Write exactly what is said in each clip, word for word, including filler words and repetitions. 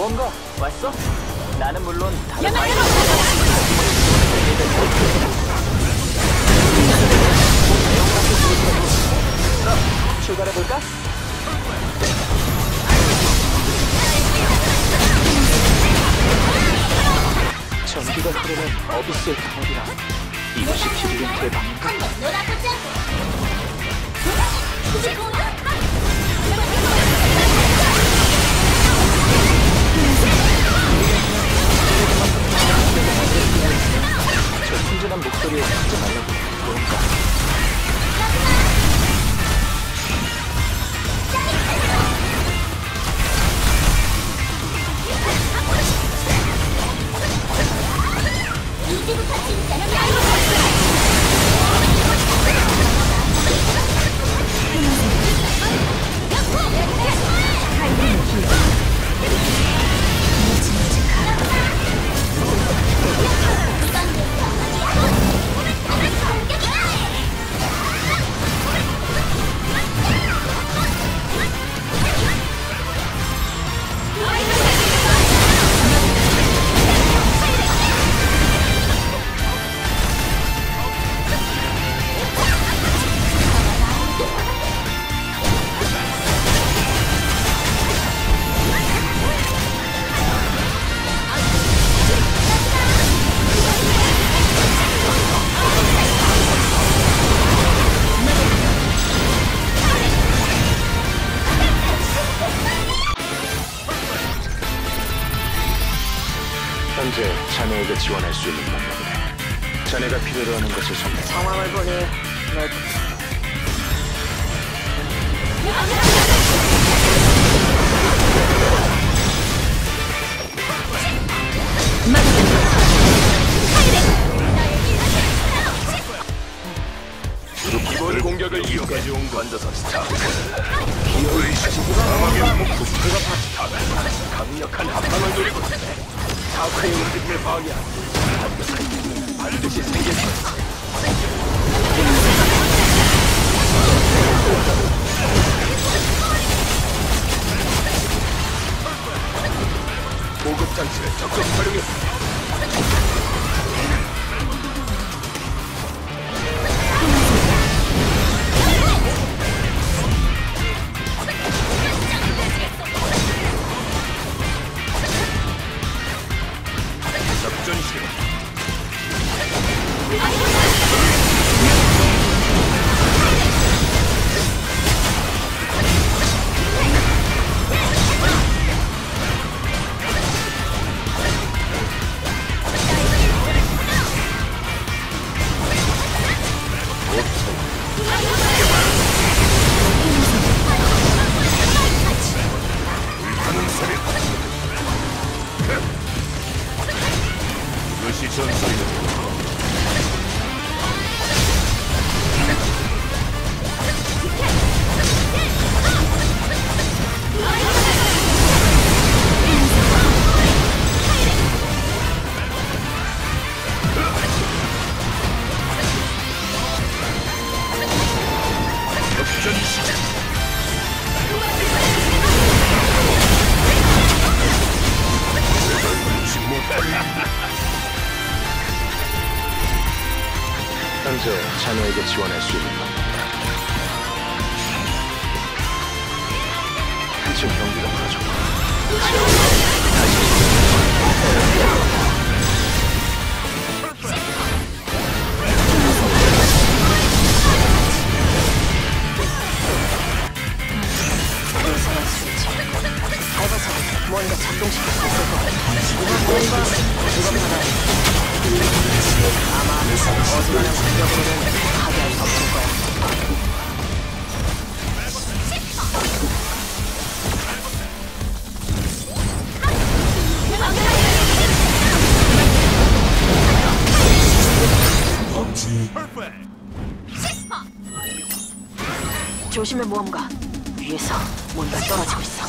뭔가 왔어? 나는 물론 다른 아이 그럼 출발해볼까? 전기가 흐르는 어비스의 터널이라 이것이 디비den트의 방인가? 저 순진한 목소리에 듣지 말라고 뭔가 현재 자네에게 지원할 수 있는 방법이네. 자네가 필요로 하는 것을 선택. 상황을 보니 널 기본 공격을 이용까지 온 건져서 스타크. 기어이 사막의 목표가 스타크. 강력한 합방을 노리고 있네. 스타크의 움직임을 방해한 반드시 반드시 생길 것이다. 보급 장치를 적극 활용해. 작전 시간. 그것이 전설이다. 역전 시작. 현재 자네에게 지원할 수 있는 방법이다. 지금 경기가 풀어졌고 뭔가 작동시킬 수 있을 것 같아. 뭔가 그건 하나 아마 어지간한 공격으로는 파괴할 수 없을 거야. 조심해 모험가. 위에서 뭔가 떨어지고 있어.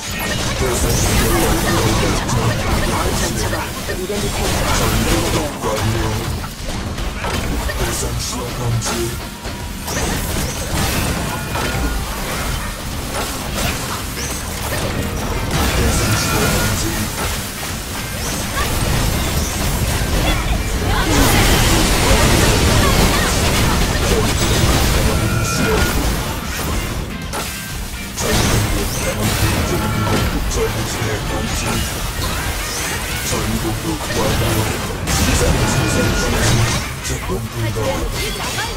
괜찮아. 전차가 이덴티테이터가 대상시로 감지 전국으로 구하고 세상의 세상에 조금 불가워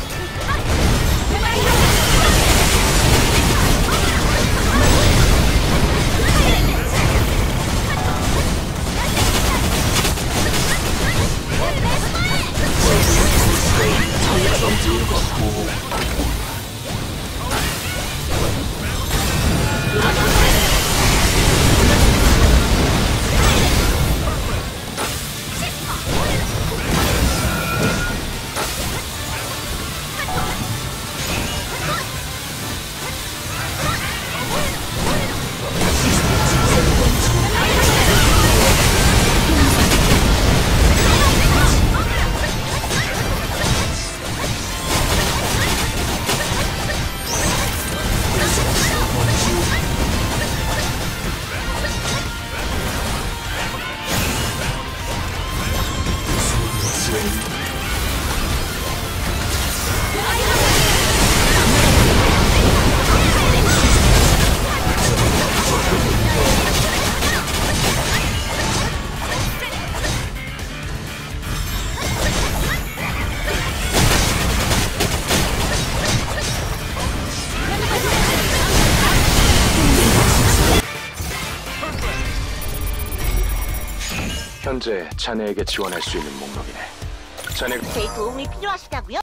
현재 자네에게 지원할 수 있는 목록이네. 자네 제 도움이 필요하시다고요?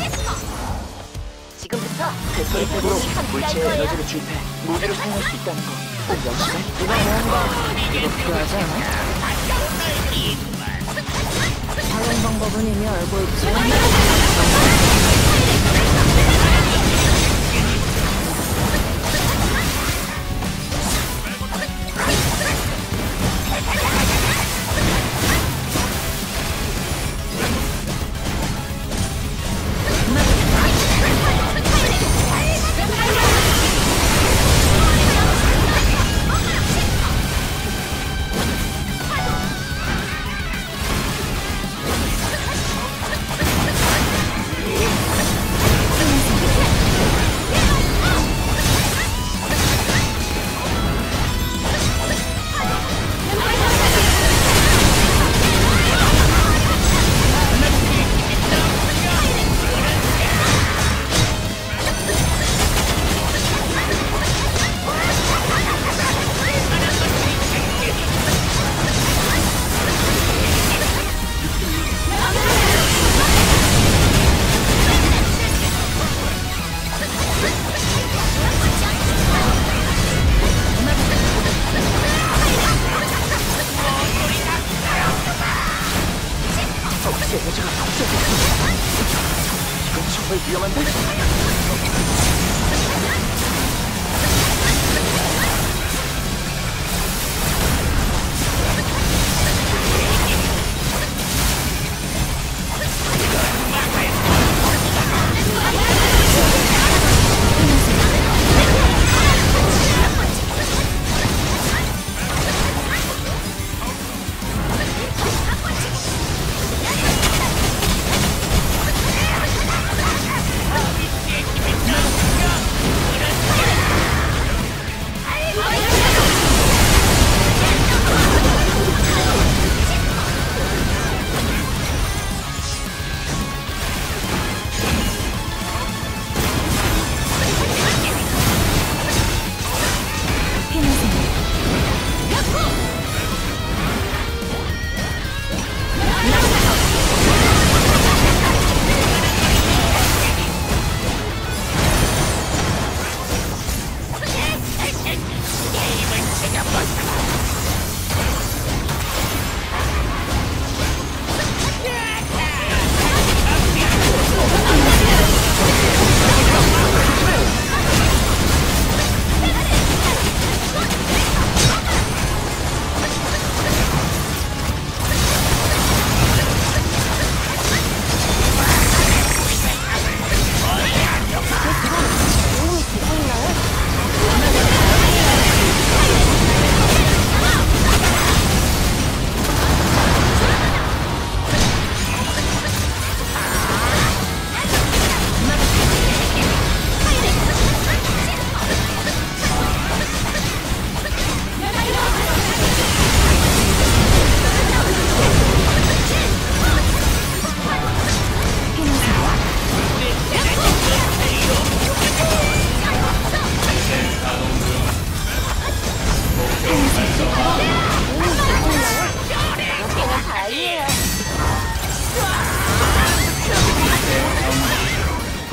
지금부터 그 혈액으로 데이터를 함께할 물체의 거예요. 에너지를 주입해 무기를 사용할 수 있다는 거. 역시 누가 뭔가 이거 필요하지 않아? 사용 방법은 이미 알고 있지. 에너지가 없어졌어. 이건 정말 위험한데?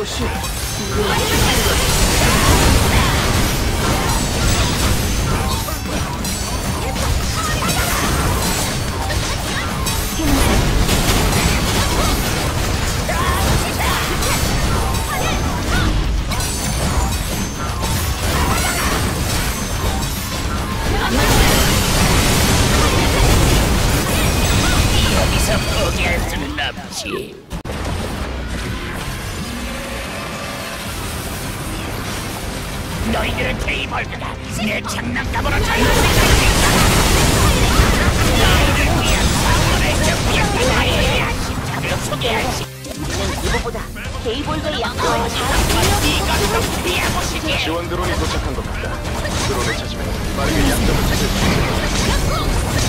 것이 여기서 포기할 수는 없지. 너희들은 테이벌드가 내 장난감으로 자유롭게 너희를 위한 사원을 준비한 나의 심장을 소개할 시 우리는 이것보다 게이볼드의 약점을 잘 이것도 피해보시게. 지원 드론이 도착한 것 같다. 드론을 찾으면 빠르게 약점을 찾을 수 있을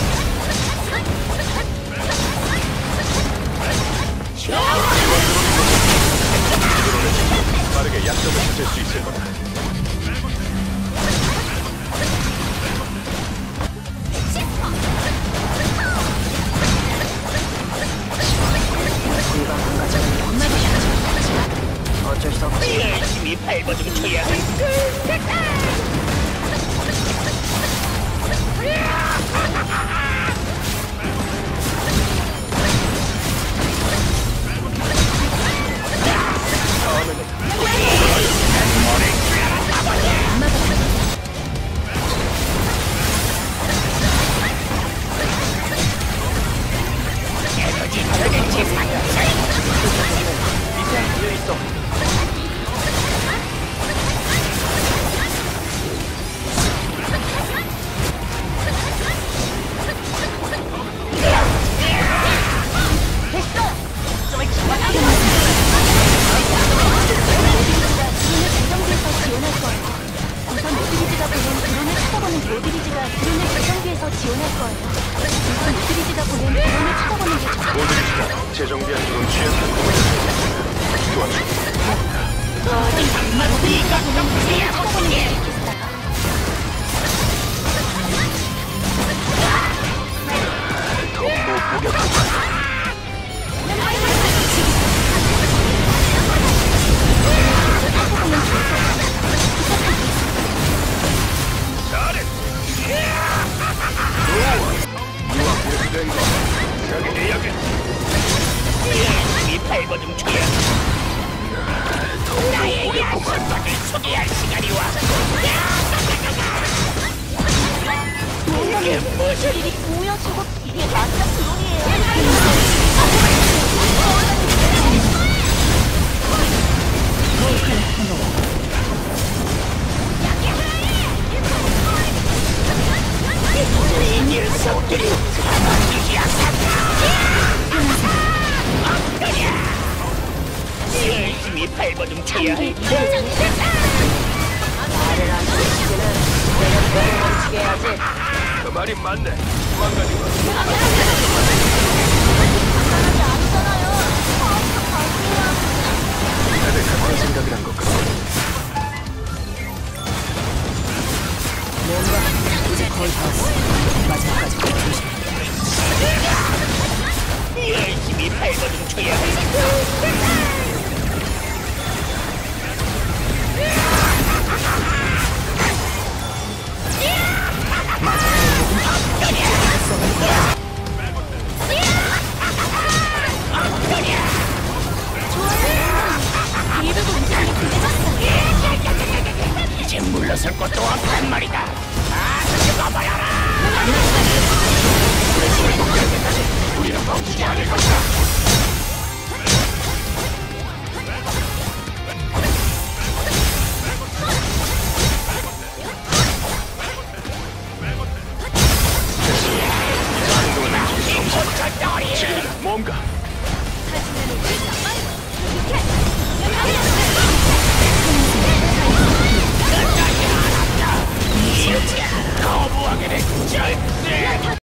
거다. 빠르게 약점을 찾을 수 있을 거다. 일반 관가자는 엄마도 하지. 어쩔 수 없지. 열심히 발버둥 쳐야 할 뒤에 있어. 재정비에서 지원할 거예요. 우선 모드리지가 보낸 드론을 찾아보는 모드리지가 드론을 재정비에서 지원할 거예요. 우선 모드리지가 보낸 드론을 찾아보는 게 좋아요. 모두가 재정비한 드론 취약한 공을 도와줘. 모드리지가 보낸 드론을 찾아보는 게 좋겠어요. 덤보 포격하자. 유학 이렇게 된 거. 여기 해야겠지. 열심히 발버둥 쳐야 나의 야심작을 소개할 시간이 왔고. 이게 뭐지? 일이 뭐야 저거 이게 맞다 드론이에요. 이 녀석들이 잡아주지 않았다. 열심히 발버둥 쳐야 할 말을 안 듣기는 내가 너를 멈추게 해야지. 그 말이 맞네. 망가진 거. 다들 같은 생각을 한 것 같아. 뭔가 이제 거의 다 왔어. 마지막까지 조심해. 열심히 발버둥 쳐야 할 이제 물러설 것도 없단 말이다. 아, 죽어버려라. 우리는 멈추지 않을 것이다. 지금이다. 뭔가